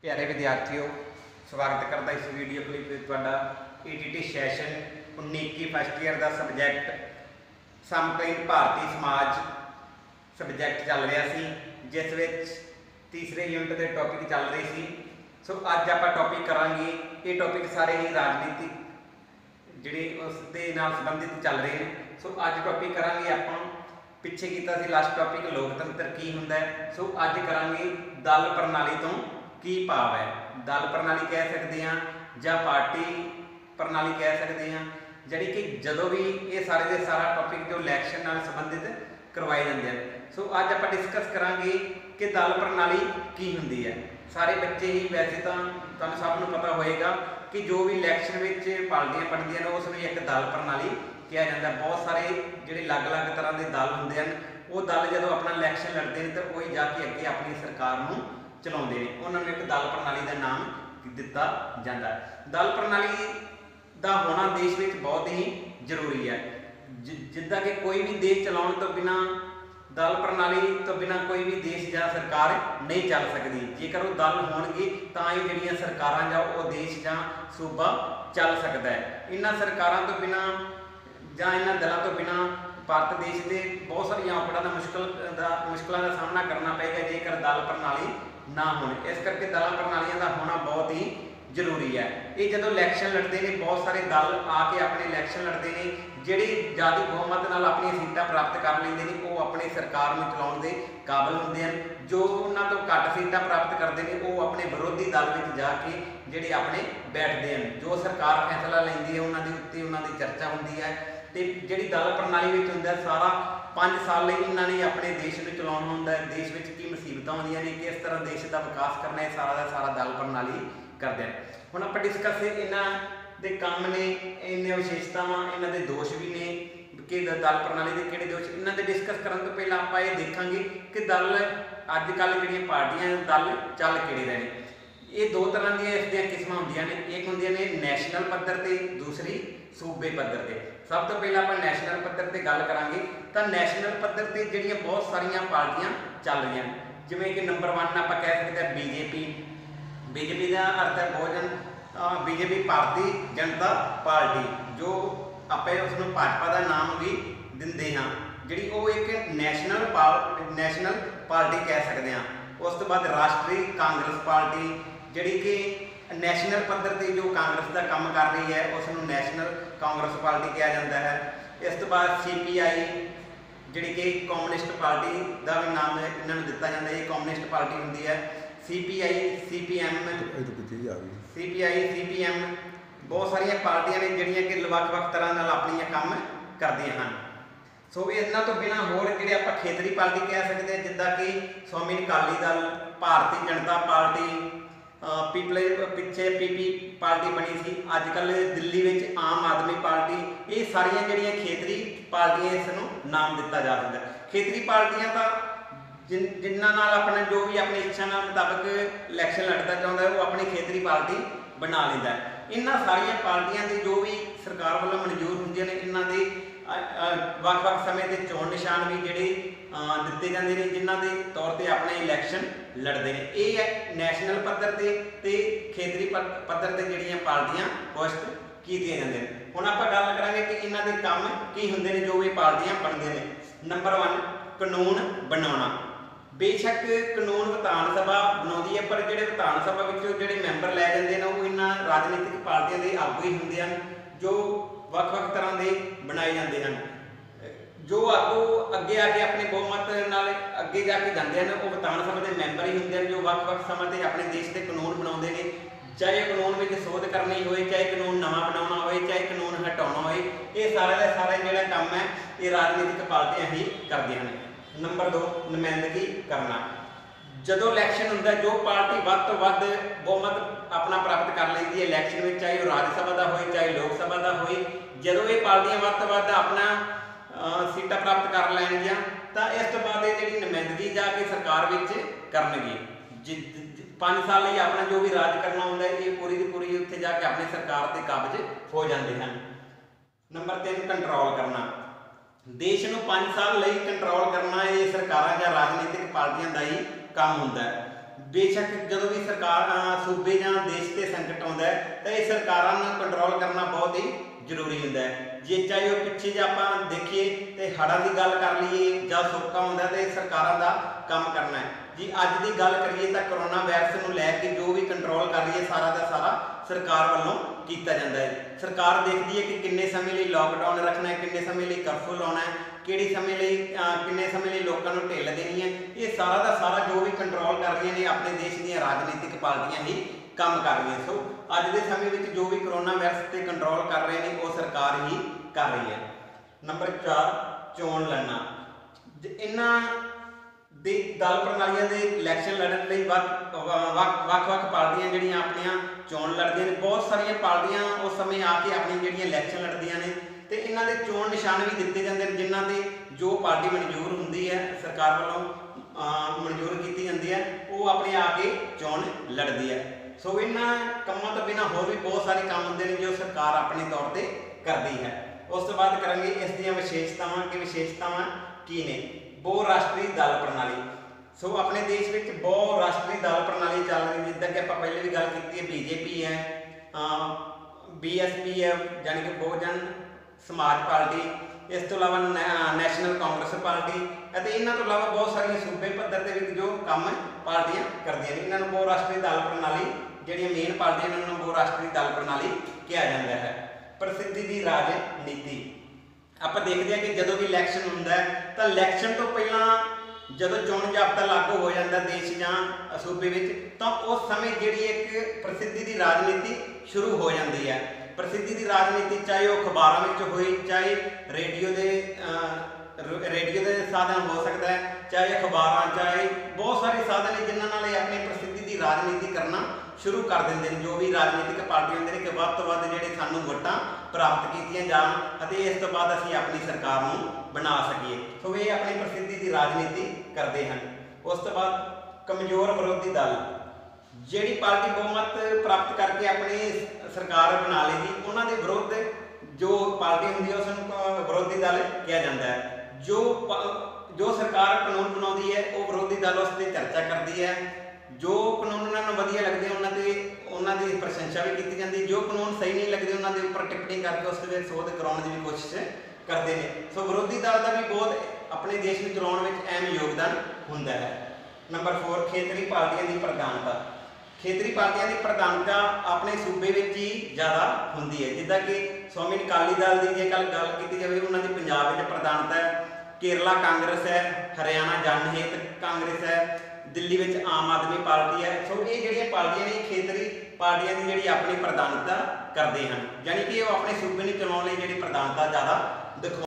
प्यारे विद्यार्थियों, स्वागत करता इस वीडियो क्लिप में तुहाडा ईटीटी सैशन 19-21 फस्ट ईयर का सबजैक्ट समकालीन भारतीय समाज सबजैक्ट चल रहा सी, जिस विच तीसरे यूनिट के टॉपिक चल रहे सी। सो अज आप टॉपिक करांगे, ये टॉपिक सारे ही राजनीतिक जिहड़े उस दे नाल संबंधित चल रहे हैं। सो अज टॉपिक करांगे आपां पिछे कीता सी लास्ट टॉपिक लोकतंत्र की हुंदा है। सो अज करांगे दल प्रणाली तो की भाव है। दल प्रणाली कह सकते हैं या पार्टी प्रणाली कह सकते हैं, जिहड़ी कि जदों भी ये सारे के सारा टॉपिक जो इलैक्शन नाल संबंधित करवाए जाते हैं। सो अज आप डिस्कस करांगे कि दल प्रणाली की हुंदी है। सारे बच्चे ही वैसे तो तुहानूं सब नूं पता होएगा कि जो भी इलैक्शन विच पार्टियां बनदियां ने उसनूं एक दल प्रणाली कहा जाता है। बहुत सारे जिहड़े अलग अलग तरह के दल हुंदे हैं, वो दल जदों अपना इलैक्शन लड़ते हैं तो वही जाके अगे अपनी सरकार नूं चलाउंदे ने, उन्होंने एक दल प्रणाली का नाम दिता जाता है। दल प्रणाली का होना देश में बहुत ही जरूरी है। जिद्दां कि कोई भी देश चलाउण तो बिना दल प्रणाली तो बिना कोई भी देश या सरकार नहीं चल सकती। जेकर वो दल होणगे तां ही जिहड़ियां सरकारां जां वो देश जां सूबा चल सकता है। इन्हां सरकारां तो बिना जां इन्हां दलों तो बिना भारत देश के बहुत सारिया औकड़ां दा मुश्किलों का सामना करना पेगा जेकर दल प्रणाली ना होने। इस करके दल प्रणालियों का होना बहुत ही जरूरी है। ये जो इलैक्शन लड़ते हैं, बहुत सारे दल आके अपने इलैक्शन लड़ते हैं, जिहड़े ज़्यादा बहुमत नाल अपनी सीटां प्राप्त कर लेंदे ने, वो अपनी सरकार में चलाउण दे काबिल हुंदे हैं। जो उन्हां तो घट सीटां प्राप्त करते हैं, वो अपने विरोधी दल में जाके जिहड़े अपने बैठते हैं। जो सरकार फैसला लैंदी है उन्हां दे उत्ते उन्हां दी चर्चा हुंदी है। तो जिहड़ी दल प्रणाली विच हुंदा सारा 5 साल लई इन्हां ने अपने देश में चलाउणा हुंदा है। देश में की मुसीबतां आउंदियां ने, किस तरह देश का विकास करना है, सारा का सारा दल प्रणाली करते हैं। हुण आपां डिस्कस इन्हां दे काम ने, इन्ने विशेषतावां, इन्हां दे दोष भी ने कि दल प्रणाली के किहड़े दोष, इन्हां दे डिस्कस करन तो पहलां आपां ये देखांगे कि दल अजकल जिहड़ियां पार्टियां दल चल किहड़े रहे ने। ये दो तरह दी इसदियां किस्मां हुंदियां ने, एक हुंदियां ने नैशनल पद्धर ते, दूसरी सूबे पद्धर ते। सब तो पहले आप नैशनल पद्धर ते गल करांगे तो नैशनल पद्धर ते जिहड़ियां बहुत सारियां पार्टियां चल रही हैं, जिवें कि नंबर 1 आप कह सकते हैं बीजेपी। बीजेपी का अर्थ है बहुजन बीजेपी भारतीय जनता पार्टी, जो आप उसनूं भाजपा का नाम भी दिंदे हाँ, जिहड़ी वो एक नैशनल पार्टी कह सकते हैं। उस तो बाद राष्ट्रीय कांग्रेस पार्टी, जिहड़ी कि नैशनल पद्धर पर जो कांग्रेस का काम कर रही है उसनूं नैशनल कांग्रेस पार्टी कहा जाता है। इस तो बाद CPI जिहड़ी कि कम्युनिस्ट पार्टी का भी नाम इन्होंने दिता जाता है, ये कम्युनिस्ट पार्टी होंदी है। CPI CPM बहुत सारिया पार्टियां ने जिहड़ियां कि वख-वख तरह नाल अपनियां काम करदियां हन। सो इन्हां तो बिना होर जिहड़े आपां खेतरी पार्टी कह सकते हैं, जिद्दां कि शोमणी अकाली दल, भारतीय जनता पार्टी, पिछे PP पार्टी बनी सी, अजकल दिल्ली में आम आदमी पार्टी। ये सारिया जिहड़ियां खेतरी पार्टियां इसनूं नाम दिता जा सकता है। खेतरी पार्टियां तो जिन्हां नाल अपने जो भी अपनी इच्छा मुताबिक इलैक्शन लड़ना चाहता है वो अपनी खेतरी पार्टी बना लेंदा है। इन्हां सारिया पार्टियां दे जो भी सरकार वालों मंजूर होंदियां ने, इन्हां दे वख-वख समय के चोण निशान भी जिहड़े दिते जांदे ने, जिन्हां दे तौर पर अपने इलैक्शन लड़ते हैं। ये है नैशनल पद्धर ते खेतरी पद्धर ते जिहड़ियां पार्टियां घोषित कीतियां जांदियां ने। हुण आपां गल करांगे कि इन्हां दे काम की हुंदे ने जो भी पार्टियां बनदियां ने। नंबर 1 कानून बनाउणा। बेशक कानून विधान सभा बनाउंदी है, पर जिहड़े विधान सभा विचों जिहड़े मैंबर लै जांदे ने वो इन्हां राजनीतिक पार्टियां दे आगू ही हुंदे हन, जो वख-वख तरह के बनाए जाते हैं। जो आगू अगे आके अपने बहुमत नाल अगे जाके जाते हैं, वो विधान सभा के मैंबर ही होंगे जो वख-वख समय पर अपने देश के कानून बनाते हैं। चाहे कानून में सोध करनी हो, चाहे कानून नवा बनाना हो, चाहे कानून हटाना हो, ये सारा का सारा जो काम है ये राजनीतिक पार्टियां ही करदियां ने। नंबर 2 नुमाइंदगी करना। जदों इलैक्शन हुंदा, जो पार्टी वध तो वध बहुमत अपना प्राप्त कर लेती है इलैक्शन में, चाहे वो राज्य सभा का होए चाहे लोक सभा का होए, जदों ये पार्टियां वध तो वध अपना सीटां प्राप्त कर लैणगियां तो इस तो बाद जिहड़ी नुमाइंदगी जाके सरकार विच करनगी। 5 साल लई अपना जो भी राज करना होंदा है, ये पूरी की पूरी उत्थे जाके अपनी सरकार के कब्जे हो जाते हैं। नंबर 3 कंट्रोल करना। देश नूं 5 साल लई कंट्रोल करना ये सरकारां या राजनीतिक पार्टियां का ही काम हुंदा है। बेशक ਜਦੋਂ ਵੀ ਸਰਕਾਰ सूबे ਜਾਂ देश ਤੇ संकट ਆਉਂਦਾ ਹੈ ਤਾਂ ਇਹ ਸਰਕਾਰਾਂ ਨੂੰ ਕੰਟਰੋਲ ਕਰਨਾ बहुत ही ਜ਼ਰੂਰੀ ਹੁੰਦਾ ਹੈ। ਜੇ ਚਾਹੇ ਉਹ ਪਿੱਛੇ ਜੇ ਆਪਾਂ ਦੇਖੀਏ ਤੇ ਹੜ੍ਹਾਂ ਦੀ ਗੱਲ ਕਰ ਲਈਏ ਜਾਂ ਸੋਕਾ ਹੁੰਦਾ ਤੇ ਸਰਕਾਰਾਂ ਦਾ ਕੰਮ ਕਰਨਾ ਹੈ ਜੀ। ਅੱਜ ਦੀ ਗੱਲ ਕਰੀਏ ਤਾਂ ਕਰੋਨਾ ਵਾਇਰਸ ਨੂੰ ਲੈ ਕੇ ਜੋ ਵੀ ਕੰਟਰੋਲ ਕਰ ਰਹੀ ਹੈ ਸਾਰਾ ਦਾ ਸਾਰਾ ਸਰਕਾਰ ਵੱਲੋਂ ਕੀਤਾ ਜਾਂਦਾ ਹੈ। ਸਰਕਾਰ ਦੇਖਦੀ ਹੈ ਕਿ ਕਿੰਨੇ ਸਮੇਂ ਲਈ ਲੋਕਡਾਊਨ ਰੱਖਣਾ ਹੈ, ਕਿੰਨੇ ਸਮੇਂ ਲਈ ਕਰਫਿਊ ਲਾਉਣਾ ਹੈ, ਕਿਹੜੇ ਸਮੇਂ ਲਈ ਕਿੰਨੇ ਸਮੇਂ ਲਈ ਲੋਕਾਂ ਨੂੰ ਢਿੱਲ ਦੇਣੀ ਹੈ। ਇਹ ਸਾਰਾ ਦਾ ਸਾਰਾ ਜੋ ਵੀ ਕੰਟਰੋਲ ਕਰ ਰਹੀਆਂ ਨੇ ਆਪਣੇ ਦੇਸ਼ ਦੀਆਂ ਰਾਜਨੀਤਿਕ ਪਾਰਟੀਆਂ ਹੀ ਕੰਮ ਕਰ ਰਹੀਆਂ। ਸੋ ਅੱਜ ਦੇ ਸਮੇਂ ਵਿੱਚ ਜੋ ਵੀ ਕਰੋਨਾ ਵਾਇਰਸ ਤੇ ਕੰਟਰੋਲ ਕਰ ਰਹੇ ਨੇ ਉਹ ਸਰਕਾਰ ਹੀ ਕਰ ਰਹੀ ਹੈ। ਨੰਬਰ 4 ਚੋਣ ਲੜਨਾ। ਇਹਨਾਂ ਦੇ ਦਲ ਪ੍ਰਣਾਲੀਆਂ ਦੇ ਇਲੈਕਸ਼ਨ ਲੜਨ ਲਈ ਵੱਖ-ਵੱਖ ਪਾਰਟੀਆਂ ਜਿਹੜੀਆਂ ਆਪਣੀਆਂ ਚੋਣ ਲੜਦੀਆਂ ਨੇ। ਬਹੁਤ ਸਾਰੀਆਂ ਪਾਰਟੀਆਂ ਉਸ ਸਮੇਂ ਆ ਕੇ ਆਪਣੀਆਂ ਜਿਹੜੀਆਂ ਇਲੈਕਸ਼ਨ ਲੜਦੀਆਂ ਨੇ ਤੇ ਇਹਨਾਂ ਦੇ ਚੋਣ ਨਿਸ਼ਾਨ ਵੀ ਦਿੱਤੇ ਜਾਂਦੇ ਨੇ ਜਿਨ੍ਹਾਂ ਦੇ ਜੋ ਪਾਰਟੀ ਮਨਜ਼ੂਰ ਹੁੰਦੀ ਹੈ ਸਰਕਾਰ ਵੱਲੋਂ ਮਨਜ਼ੂਰ ਕੀਤੀ ਜਾਂਦੀ ਹੈ ਉਹ ਆਪਣੇ ਆ ਕੇ ਚੋਣ ਲੜਦੀ ਹੈ। ਸੋ ਇਹਨਾਂ ਕੰਮਾਂ ਤੋਂ ਬਿਨਾਂ ਹੋਰ ਵੀ ਬਹੁਤ ਸਾਰੇ ਕੰਮ ਹੁੰਦੇ ਨੇ ਜੋ ਸਰਕਾਰ ਆਪਣੇ ਤੌਰ ਤੇ ਕਰਦੀ ਹੈ। ਉਸ ਤੋਂ ਬਾਅਦ ਕਰਾਂਗੇ ਇਸ ਦੀਆਂ ਵਿਸ਼ੇਸ਼ਤਾਵਾਂ ਕੀ ਨੇ। ਬਹੁ ਰਾਸ਼ਟਰੀ ਦਲ ਪ੍ਰਣਾਲੀ। ਸੋ ਆਪਣੇ ਦੇਸ਼ ਵਿੱਚ ਬਹੁ ਰਾਸ਼ਟਰੀ ਦਲ ਪ੍ਰਣਾਲੀ ਚੱਲ ਰਹੀ ਜਿੱਦਾਂ ਕਿ ਆਪਾਂ ਪਹਿਲੇ ਵੀ ਗੱਲ ਕੀਤੀ ਹੈ BJP ਹੈ, BSP ਹੈ ਯਾਨੀ ਕਿ ਬਹੁਜਨ ਸਮਾਜ ਪਾਰਟੀ, ਇਸ ਤੋਂ ਇਲਾਵਾ ਨੈਸ਼ਨਲ ਕਾਂਗਰਸ ਪਾਰਟੀ ਅਤੇ ਇਹਨਾਂ ਤੋਂ ਇਲਾਵਾ ਬਹੁਤ ਸਾਰੀਆਂ ਸੂਬੇ ਪੱਧਰ ਦੇ ਵਿੱਚ ਜੋ ਕੰਮ ਪਾਰਟੀਆਂ ਕਰਦੀਆਂ ਨੇ। ਇਹਨਾਂ ਨੂੰ ਬਹੁ ਰਾਸ਼ਟਰੀ ਦਲ ਪ੍ਰਣਾਲੀ ਜਿਹੜੀਆਂ ਮੇਨ ਪਾਰਟੀਆਂ ਨੇ ਉਹਨਾਂ ਨੂੰ ਬਹੁ ਰਾਸ਼ਟਰੀ ਦਲ ਪ੍ਰਣਾਲੀ ਕਿਹਾ ਜਾਂਦਾ ਹੈ। ਪ੍ਰਸਿੱਧੀ ਦੀ ਰਾਜਨੀਤੀ। ਆਪਾਂ ਦੇਖਦੇ ਹਾਂ ਕਿ ਜਦੋਂ ਵੀ ਇਲੈਕਸ਼ਨ ਹੁੰਦਾ ਹੈ ਤਾਂ ਇਲੈਕਸ਼ਨ ਤੋਂ ਪਹਿਲਾਂ ਜਦੋਂ ਚੋਣ ਜ਼ਾਬਤਾ ਲਾਗੂ ਹੋ ਜਾਂਦਾ ਦੇਸ਼ ਜਾਂ ਸੂਬੇ ਵਿੱਚ ਤਾਂ ਉਸ ਸਮੇਂ ਜਿਹੜੀ ਇੱਕ ਪ੍ਰਸਿੱਧੀ ਦੀ ਰਾਜਨੀਤੀ ਸ਼ੁਰੂ ਹੋ ਜਾਂਦੀ ਹੈ। ਪ੍ਰਸਿੱਧੀ ਦੀ ਰਾਜਨੀਤੀ ਚਾਹੇ ਉਹ ਅਖਬਾਰਾਂ ਵਿੱਚ ਹੋਈ, ਚਾਹੇ ਰੇਡੀਓ ਦੇ ਸਾਧਨ ਹੋ ਸਕਦਾ ਹੈ, ਚਾਹੇ ਅਖਬਾਰਾਂ, ਚਾਹੇ ਬਹੁਤ ਸਾਰੇ ਸਾਧਨ ਨੇ ਜਿਨ੍ਹਾਂ ਨਾਲ ਇਹ ਆਪਣੀ ਪ੍ਰਸਿੱਧੀ ਦੀ ਰਾਜਨੀਤੀ ਕਰਨਾ ਸ਼ੁਰੂ ਕਰ ਦਿੰਦੇ ਨੇ। ਜੋ ਵੀ ਰਾਜਨੀਤਿਕ ਪਾਰਟੀਆਂ ਹੁੰਦੇ ਨੇ ਕਿ ਵੱਧ ਤੋਂ ਵੱਧ ਜਿਹੜੇ ਸਾਨੂੰ ਵੋਟਾਂ ਪ੍ਰਾਪਤ ਕੀਤੀਆਂ ਜਾਣ ਅਤੇ ਇਸ ਤੋਂ ਬਾਅਦ ਅਸੀਂ ਆਪਣੀ ਸਰਕਾਰ ਨੂੰ ਬਣਾ ਸਕੀਏ। ਸੋ ਇਹ ਆਪਣੀ ਪ੍ਰਸਿੱਧੀ ਦੀ ਰਾਜਨੀਤੀ ਕਰਦੇ ਹਨ। ਉਸ ਤੋਂ ਬਾਅਦ ਕਮਜ਼ੋਰ ਵਿਰੋਧੀ ਦਲ। ਜਿਹੜੀ ਪਾਰਟੀ ਬਹੁਮਤ ਪ੍ਰਾਪਤ ਕਰਕੇ ਆਪਣੀ ਸਰਕਾਰ ਬਣਾ ਲੇਗੀ ਉਹਨਾਂ ਦੇ ਵਿਰੁੱਧ ਜੋ ਪਾਰਟੀ ਹੁੰਦੀ ਹੈ ਉਸ ਨੂੰ ਵਿਰੋਧੀ ਦਲ ਕਿਹਾ ਜਾਂਦਾ ਹੈ। ਜੋ ਸਰਕਾਰ ਕਾਨੂੰਨ ਬਣਾਉਂਦੀ ਹੈ ਉਹ ਵਿਰੋਧੀ ਦਲ ਉਸ ਤੇ ਚਰਚਾ ਕਰਦੀ ਹੈ। ਜੋ ਕਾਨੂੰਨ ਉਹਨਾਂ ਨੂੰ ਵਧੀਆ ਲੱਗਦੇ ਉਹਨਾਂ ਦੀ ਪ੍ਰਸ਼ੰਸਾ ਵੀ ਕੀਤੀ ਜਾਂਦੀ। ਜੋ ਕਾਨੂੰਨ ਸਹੀ ਨਹੀਂ ਲੱਗਦੇ ਉਹਨਾਂ ਦੇ ਉੱਪਰ ਟਿੱਪਣੀ ਕਰਕੇ ਉਸ ਦੇ ਸੋਧ ਕਰਾਉਣ ਦੀ ਵੀ ਕੋਸ਼ਿਸ਼ ਕਰਦੇ ਨੇ। ਸੋ ਵਿਰੋਧੀ ਦਲ ਦਾ ਵੀ ਬਹੁਤ ਆਪਣੇ ਦੇਸ਼ ਨੂੰ ਚਲਾਉਣ ਵਿੱਚ ਅਹਿਮ ਯੋਗਦਾਨ ਹੁੰਦਾ ਹੈ। ਨੰਬਰ 4 ਖੇਤਰੀ ਪਾਰਟੀਆਂ ਦੀ ਪ੍ਰਧਾਨਤਾ। ਖੇਤਰੀ ਪਾਰਟੀਆਂ ਦੀ ਪ੍ਰਧਾਨਤਾ ਆਪਣੇ ਸੂਬੇ ਵਿੱਚ ਹੀ ਜ਼ਿਆਦਾ ਹੁੰਦੀ ਹੈ। ਜਿੱਦਾਂ ਕਿ ਸ਼੍ਰੋਮਣੀ ਅਕਾਲੀ ਦਲ ਦੀ ਜੇ ਗੱਲ ਕੀਤੀ ਜਾਵੇ ਉਹਨਾਂ ਦੀ ਪੰਜਾਬ ਵਿੱਚ ਪ੍ਰਧਾਨਤਾ ਹੈ, ਕੇਰਲਾ ਕਾਂਗਰਸ ਹੈ, ਹਰਿਆਣਾ ਜਨਹਿਤ ਕਾਂਗਰਸ ਹੈ, ਦਿੱਲੀ ਵਿੱਚ ਆਮ ਆਦਮੀ ਪਾਰਟੀ ਹੈ। ਸੋ ਇਹ ਜਿਹੜੀਆਂ ਪਾਰਟੀਆਂ ਨੇ ਖੇਤਰੀ ਪਾਰਟੀਆਂ ਦੀ ਜਿਹੜੀ ਆਪਣੀ ਪ੍ਰਧਾਨਤਾ ਕਰਦੇ ਹਨ, ਯਾਨੀ ਕਿ ਉਹ ਆਪਣੇ ਸੂਬੇ ਨੂੰ ਚਲਾਉਣ ਲਈ ਜਿਹੜੀ ਪ੍ਰਧਾਨਤਾ ਜ਼ਿਆਦਾ ਦਿਖਾਉਂਦੇ